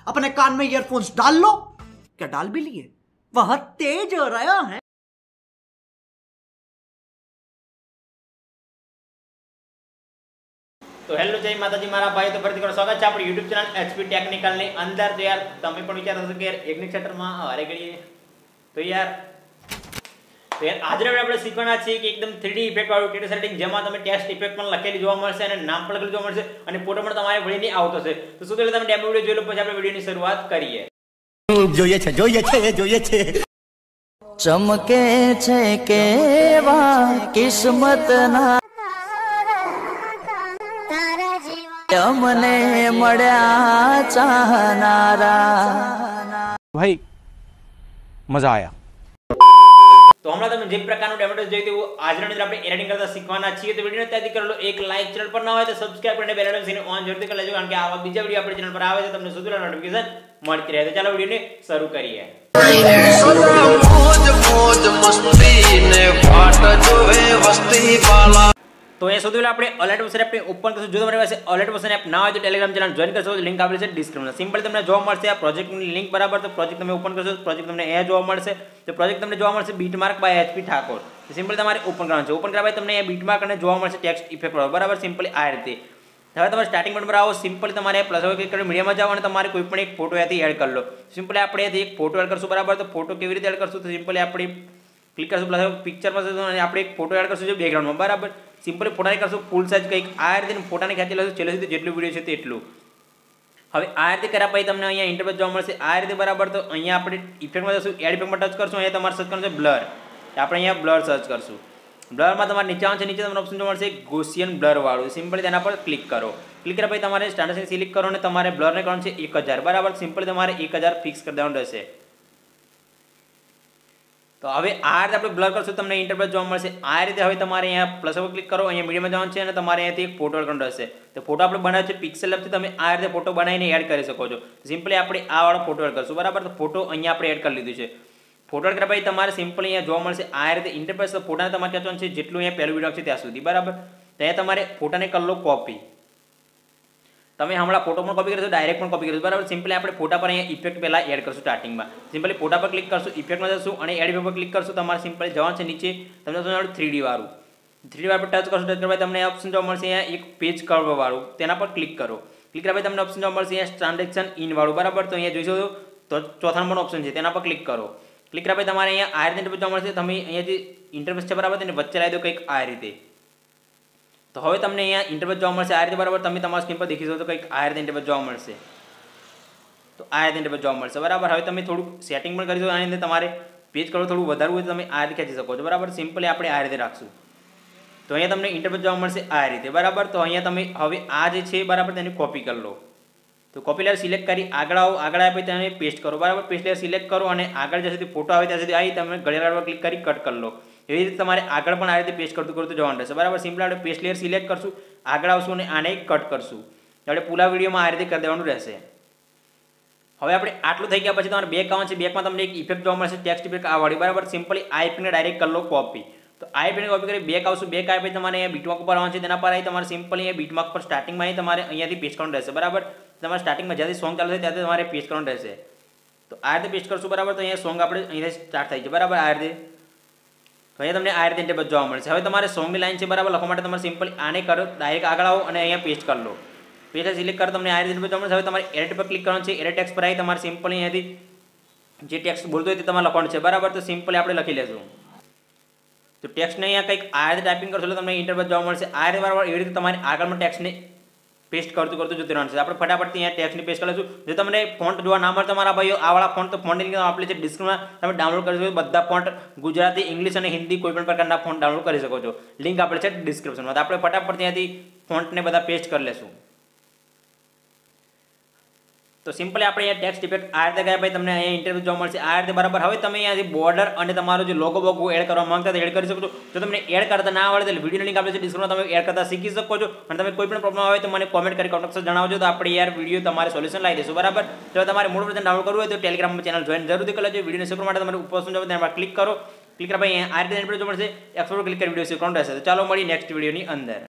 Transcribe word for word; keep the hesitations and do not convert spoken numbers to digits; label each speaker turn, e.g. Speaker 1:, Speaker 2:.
Speaker 1: अपने कान में ईयरफोन्स डाल लो। क्या डाल भी लिए? वह तेज हो रहा है।
Speaker 2: तो हेलो जय माताजी मारा भाई, तो फरीથી તમારું સ્વાગત છે આપણી YouTube ચેનલ એચપી ટેકનિકલ ની અંદર। તો યાર તમે પણ વિચારો છો કે યાર એકની સેટરમાં હારે ઘડીએ તો યાર તો યાર આજે આપણે શીખવાના છે કે એકદમ थ्री डी ઇફેક્ટ વાળું ટેક્સ્ટ સેટિંગ, જેમાં તમે ટેક્સ્ટ ઇફેક્ટ પણ લખેલી જોવા મળશે અને નામ પણ લખેલું જોવા મળશે અને ફોટો પણ તમારે ભણીને આવતો છે। તો શું તમે ડેમો વિડિયો જોઈ લો, પછી આપણે વિડિયોની શરૂઆત કરીએ।
Speaker 1: જોઈએ છે જોઈએ છે જોઈએ છે
Speaker 3: ચમકે છે કેવા કિસ્મતના મને મળ્યા ચાહનારા।
Speaker 4: भाई मजा आया।
Speaker 2: तो हमला તમે જે પ્રકારનું ડેમો જોઈ તેવું આજની અંદર આપણે એડિટિંગ કરતા શીખવાના છીએ। તો વિડિયોને ત્યાંથી કરી લો એક લાઈક, ચેનલ પર ના હોય તો સબસ્ક્રાઇબ કરીને બેલ આઇકન ઓન જરૂરથી કરી લેજો, કારણ કે આવા બીજા વિડિયો આપણી ચેનલ પર આવે છે તમને સૌથી પહેલા નોટિફિકેશન મળતી રહે। તો ચાલો વિડિયોને શરૂ કરીએ। तो ये સૌથી પહેલા આપણે અલર્ટ વર્ઝન એપ ઓપન કરશું। જો તમારી પાસે અલર્ટ વર્ઝન એપ ના હોય તો ટેલિગ્રામ ચેનલ જોઈન કરશો, લિંક આપેલી છે ડિસ્ક્રિપ્શનમાં। સિમ્પલ તમને જોવા મળશે આ પ્રોજેક્ટની લિંક બરાબર। તો પ્રોજેક્ટ તમે ઓપન કરશો, પ્રોજેક્ટ તમને અહીંયા જોવા મળશે। તો પ્રોજેક્ટ તમને જોવા મળશે બીટમાર્ક બાય એચપી ઠાકોર। તો સિમ્પલ તમારે ઓપન કરવાનું છે। ઓપન કર્યા બાદ તમને અહીંયા બીટમાર્ક અને જોવા મળશે ટેક્સ્ટ ઇફેક્ટ બરાબર। સિમ્પલી આ રીતે હવે તમારે સ્ટાર્ટિંગ પોઈન્ટ પર આવો, સિમ્પલી તમારે પ્લસ ક્લિક કરીને મીડિયામાં જાઓ અને તમારે કોઈ પણ એક ફોટો અહીંયાથી એડ કરી લો। સિમ્પલી આપણે અહીંયાથી એક ફોટો એડ કરશું બરાબર। તો ફોટો કેવી રીતે એડ કરશું? તો સિમ્પલી આપણે ક્લિક કરશું પ્લસ પિક્ચરમાં જશું અને આપણે એક ફોટો એડ કરશું બેકગ્રાઉન્ડમાં બરાબર। સિમ્પલી ફોટાને કરશું ફૂલ સાઇઝ કંઈક આ રીતે ફોટાને ખેંચી લેશું છેલ્લે સુધી જેટલું વિડીયો છે તેટલું। હવે આ રીતે કર્યા પછી તમને અહીંયા ઇન્ટરફેસ જોવા મળશે આ રીતે બરાબર। તો અહીંયા આપણે ઇફેક્ટમાં જશું, એડ ઇફેક્ટમાં ટચ કરશું, અહીંયા તમારે સર્ચ કરવાનું છે બ્લર। આપણે અહીંયા બ્લર સર્ચ કરશું। બ્લરમાં તમારે નીચે આવશે, નીચે તમને ઓપ્શન જોવા મળશે ગોસિયન બ્લર વાળું। સિમ્પલી તેના પર ક્લિક કરો। ક્લિક કર્યા પછી તમારે સ્ટાન્ડર્ડ સિલેક્ટ કરો અને તમારે બ્લરને કરવાનું છે એક હજાર બરાબર। સિમ્પલી તમારે એક હજાર ફિક્સ કરી દેવાનું રહેશે। તો હવે આ રીતે આપણે બ્લર કરશું, તમને ઇન્ટરફેસ જોવા મળશે આ રીતે। હવે તમારે અહીંયા પ્લસ પર ક્લિક કરો, અહીંયા મીડિયમમાં જવાનું છે અને તમારે અહીંયાથી એક ફોટો એડ કરવાનો રહેશે। તો ફોટો આપણે બનાવ્યો છે પિક્સેલ લેબથી, તમે આ રીતે ફોટો બનાવીને એડ કરી શકો છો। સિમ્પલી આપણે આ વાળો ફોટો એડ કરશું બરાબર। તો ફોટો અહીંયા આપણે એડ કરી લીધું છે। ફોટો એડ કર્યા પછી તમારે સિમ્પલી અહીંયા જોવા મળશે આ રીતે ઇન્ટરફેસ। તો ફોટાને તમારે ખેંચવાનું છે જેટલું અહીંયા પહેલું વિડીયો છે ત્યાં સુધી બરાબર। ત્યાં તમારે ફોટાને કરી લો કોપી। તમે હમણાં ફોટો પણ કોપી કરશો, ડાયરેક્ટ પણ કોપી કરશો બરાબર। સિમ્પલી આપણે ફોટા પર અહીંયા ઇફેક્ટ પહેલા એડ કરશું સ્ટાર્ટિંગમાં। સિમ્પલી ફોટા પર ક્લિક કરશું, ઇફેક્ટમાં જશું અને એડ ઇફેક્ટ પર ક્લિક કરશું। તમારે સિમ્પલી જવાનું છે નીચે, તમને જોવાનું થ્રી ડી વાળું થ્રી ડી વાળું પર ટચ કરશો। ટચ કરવા તમને ઓપ્શન જોવા મળશે અહીંયા એક પેજ કર્વ વાળું, તેના પર ક્લિક કરો। ક્લિક કર્યા પછી તમને ઓપ્શન જોવા મળશે અહીંયા ટ્રાન્ઝેક્શન ઇન વાળું બરાબર। તો અહીંયા જોઈશો તો ચોથા નંબરનો ઓપ્શન છે તેના પર ક્લિક કરો। ક્લિક કર્યા પછી તમારે અહીંયા આ રીતે ઇન્ટરફેસ જોવા મળશે। તમે અહીંયા જે ઇન્ટરફેસ છે બરાબર તેને વચ્ચે લાવી દો કંઈક આ રીતે। તો હવે તમને અહીંયા ઇન્ટરફેસ જોવા મળશે આ રીતે બરાબર। તમે તમારા સ્ક્રીન પર દેખી શકો તો કંઈક આ રીતે ઇન્ટરફેસ જોવા મળશે। તો આ રીતે ઇન્ટરફેસ જોવા મળશે બરાબર। હવે તમે થોડુંક સેટિંગ પણ કરી દો, આની અંદર તમારે પેજ કરો થોડું વધારવું હોય તો તમે આ રીતે ખેંચી શકો છો બરાબર। સિમ્પલી આપણે આ રીતે રાખશું। તો અહીંયા તમને ઇન્ટરફેસ જોવા મળશે આ રીતે બરાબર। તો અહીંયા તમે હવે આ જે છે બરાબર તેને કોપી કરી લો। તો કોપી લેયર સિલેક્ટ કરી આગળ આવો, આગળ આવ્યા પછી તમે પેસ્ટ કરો બરાબર। પેસ્ટ લેયર સિલેક્ટ કરો અને આગળ જ્યાં સુધી ફોટો આવે ત્યાં સુધી આવી તમે ઘડિયાળ પર ક્લિક કરી કટ કરી લો। એવી રીતે તમારે આગળ પણ આ રીતે પેસ્ટ કરતું કરતું જવાનું રહેશે બરાબર। સિમ્પલ આપણે પેસ્ટ લેયર સિલેક્ટ કરશું, આગળ આવશું અને આને કટ કરશું। આપણે પૂરા વિડીયોમાં આ રીતે કરી દેવાનું રહેશે। હવે આપણે આટલું થઈ ગયા પછી તમારે બેક આવવાનું છે। બેકમાં તમને એક ઇફેક્ટ જોવા મળશે ટેક્સ્ટ ઇફેક્ટ આ વાળી બરાબર। સિમ્પલી આ ઇફેક્ટને ડાયરેક્ટ કરી લો કોપી। તો આ ઇફેક્ટને કોપી કરી બેક આવશું, બેક આવ્યા પછી તમારે અહીંયા બીટમાર્ક ઉપર આવવાનું છે, તેના પર આવી તમારે સિમ્પલી અહીંયા બીટમાર્ક પર સ્ટાર્ટિંગમાં અહીં તમારે અહીંયાથી પેસ્ટ કરવાનું રહેશે બરાબર। તમારે સ્ટાર્ટિંગમાં જ્યાંથી સોંગ ચાલુ થાય ત્યાંથી તમારે પેસ્ટ કરવાનું રહેશે। તો આ રીતે પેસ્ટ કરશું બરાબર। તો અહીંયા સોંગ આપણે અહીંયાથી સ્ટાર્ટ થાય છે બરાબર આ રીતે। તો અહીંયા તમને આ રીતે ઇન્ટરફેસ જોવા મળશે। હવે તમારે સોંગની લાઈન છે બરાબર લખવા માટે તમારે સિમ્પલી આને કરો, ડાયરેક્ટ આગળ આવો અને અહીંયા પેસ્ટ કરી લો। પેસ્ટ સિલેક્ટ કરો, તમને આ રીતે ઇન્ટરફેસ જોવા મળશે। હવે તમારે એડિટ પર ક્લિક કરવાનું છે। એડિટ ટેક્સ્ટ પર આવી તમારે સિમ્પલી અહીંયાથી જે ટેક્સ્ટ બોલતો હોય તે તમારે લખવાનું છે બરાબર। તો સિમ્પલી આપણે લખી લેશું। તો ટેક્સ્ટને અહીંયા કંઈક આ રીતે ટાઈપિંગ કરશો એટલે તમને ઇન્ટરફેસ જોવા મળશે આ રીતે બરાબર। એવી રીતે તમારે આગળમાં ટેક્સ્ટને પેસ્ટ કરતું કરતું જતું રહેવાનું છે। આપણે ફટાફટ અહીંયા ટેક્સ્ટની પેસ્ટ કરી લઈશું। જો તમને ફોન્ટ જોવા ના મળે તમારા ભાઈઓ આ વાળા ફોન્ટ, તો ફોન્ટની લિંક આપેલી છે ડિસ્ક્રિપ્શનમાં, તમે ડાઉનલોડ કરી શકો। બધા ફોન્ટ ગુજરાતી, ઇંગ્લિશ અને હિન્દી કોઈ પણ પ્રકારના ફોન્ટ ડાઉનલોડ કરી શકો છો, લિંક આપેલી છે ડિસ્ક્રિપ્શનમાં। તો આપણે ફટાફટ ત્યાંથી ફોન્ટને બધા પેસ્ટ કરી લેશું। તો સિમ્પલી આપણે અહીંયા ટેક્સ્ટ ઇફેક્ટ આ રીતે ગયા પછી તમને અહીંયા ઇન્ટરફેસ જોવા મળશે આ રીતે બરાબર। હવે તમે અહીંયાથી બોર્ડર અને તમારો જે લોગો બોગો એડ કરવા માંગતા એડ કરી શકો છો। જો તમને એડ કરતા ના આવડે તો વિડીયોની લિંક આપેલી છે ડિસ્ક્રિપ્શનમાં, તમે એડ કરતા શીખી શકો છો। અને તમે કોઈ પણ પ્રોબ્લેમ આવે તો મને કોમેન્ટ કરી કોન્ટેક્ટ જણાવજો, તો આપણે યાર વિડીયો તમારે સોલ્યુશન લાવી દઈશું બરાબર। જો તમારે મૂળ વર્ઝન ડાઉનલોડ કરવું હોય તો ટેલિગ્રામ ચેનલ જોઈન જરૂરથી કરી લેજો। વિડીયોને શીખવા માટે તમારે ઉપર સમજાવો તેના પર ક્લિક કરો। ક્લિક કર્યા પછી આ રીતે ઇન્ટરફેસ જોવા મળશે, એક્સપોર્ટ ક્લિક કરી વિડીયો શીખવાનું રહેશે। તો ચાલો મળી નેક્સ્ટ વિડીયોની અંદર।